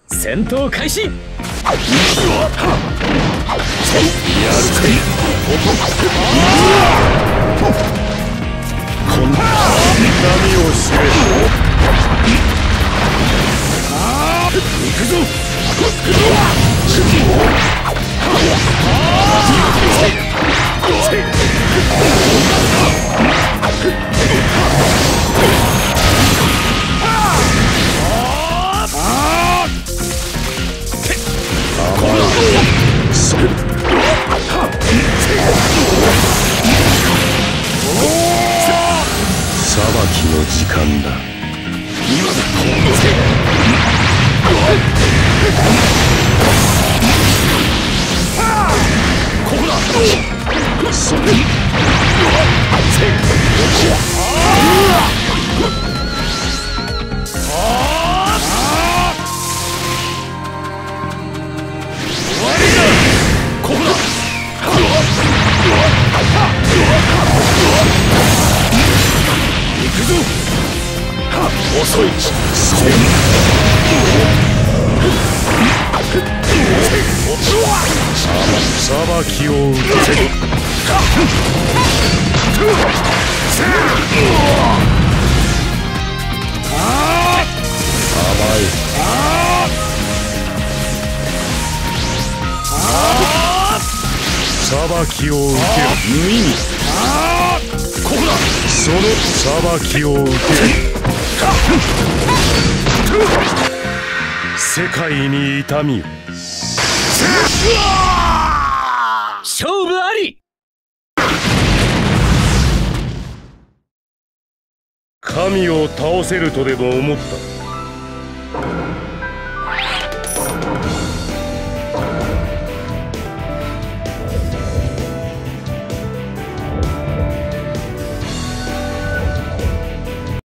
戦闘開始。 こんな痛みを知れ。行くぞ。裁きの時間だ。今だ。ここだ。それ。遅い。裁きを受け。裁きを受け。無意味。ここだ。その裁きを受け。世界に痛みを。 勝負あり。 神を倒せるとでも思った。